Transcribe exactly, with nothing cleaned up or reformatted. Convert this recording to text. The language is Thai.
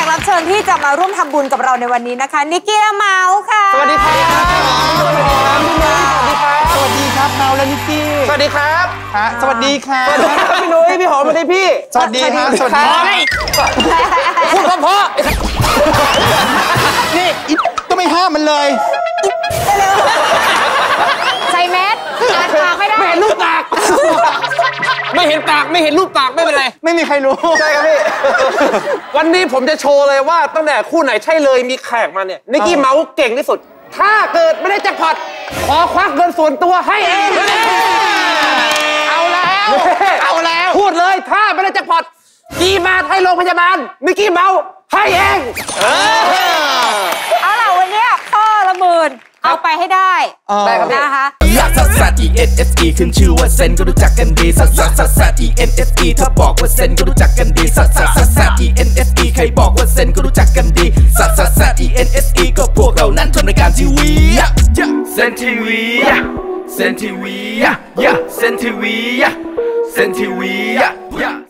รับเชิญที่จะมาร่วมทำบุญกับเราในวันนี้นะคะนิกกี้และเมาส์ค่ะสวัสดีครับสวัสดีครับพี่นุ้ยสวัสดีครับสวัสดีครับเมาและนิกกี้สวัสดีครับฮะสวัสดีครับสวัสดีครับพี่นุ้ยพี่หอมสวัสดีพี่สวัสดีครับสวัสดีพูดเพราะนี่ก็ไม่ห้ามมันเลยใส่แมสอ่านปากไม่ได้ไม่เห็นรูปปากไม่เห็นปากไม่เห็นรูปปากไม่เป็นไรไม่มีใครรู้ใช่ครับพี่วันนี้ผมจะโชว์เลยว่าตั้งแต่คู่ไหนใช่เลยมีแขกมาเนี่ยนิกกี้เมาส์เก่งที่สุดถ้าเกิดไม่ได้แจ็คพอตขอควักเงินส่วนตัวให้เองเอาแล้วเอาแล้วพูดเลยถ้าไม่ได้แจ็คพอตกี่บาทให้โรงพยาบาลนิกกี้เมาส์ให้เองเอาล่ะวันนี้ข้อละหมื่นเอาไปให้ได้ได้ครับนะคะลักซัสซัส E N S E ขึ้นชื่อว่าเซนก็รู้จักกันดีซัสซัสซัสซัส E N S E ถ้าบอกว่าเซนก็รู้จักกันดีซัสซัสซัสซัส E N S E ใครบอกว่าเซนก็รู้จักกันดีซัสซัสซัส E N S E ก็พวกเรานั้นทำรายการทีวีเซนทีวีเซนทีวีเซนทีวีเซนทีวี